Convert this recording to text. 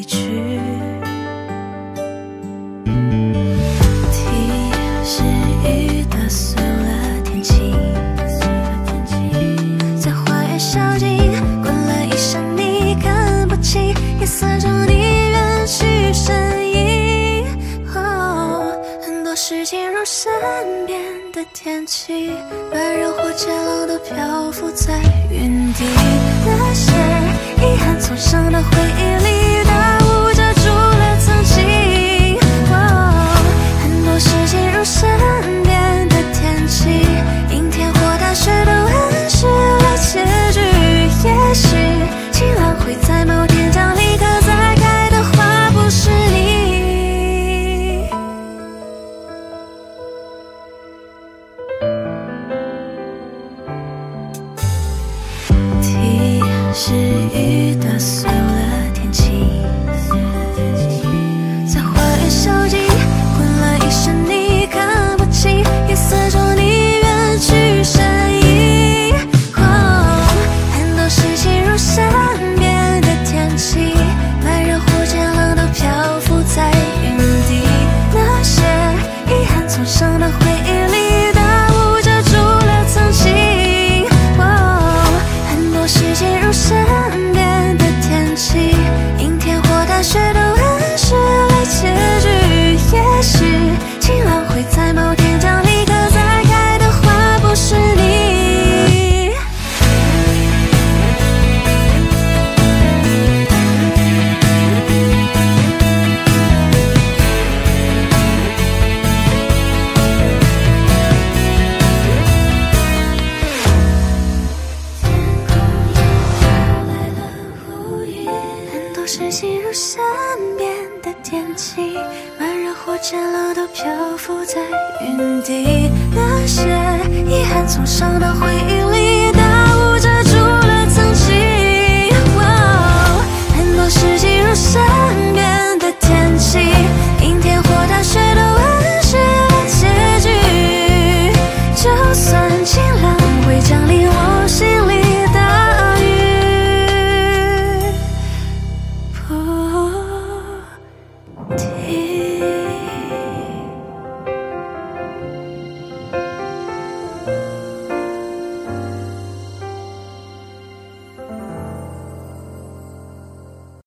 离去。题是雨打碎了天晴，在花园小径滚了一身你看不清，夜色中你远去身影。很多事情如善变的天气，把人或渐老都漂浮在原地。那些遗憾从上的回忆里大雾遮住了曾经。很多事情如善变的天气，阴天或大雪都暗示了结局。也许晴朗会在某天降临，可再开的花不是你。题是雨打碎了天晴，在花园小径滚了一身你看不清，夜色中你远去身影。很多事情如善变的天气，把人或渐老都漂浮在原地。那些遗憾从上的回忆里大雾遮住了曾经。很多事情如善变的天气，阴天或大雪都暗示了结局。也许晴朗会在某天降临，可再开的花不是你。很多事情如善变的天气，把人或渐老都漂浮在原地。那些遗憾从上的回忆里大雾遮住了曾经。很多事情如善变的天气，阴天或大雪都暗示了结局。就算晴朗会降临我心里大雨不停。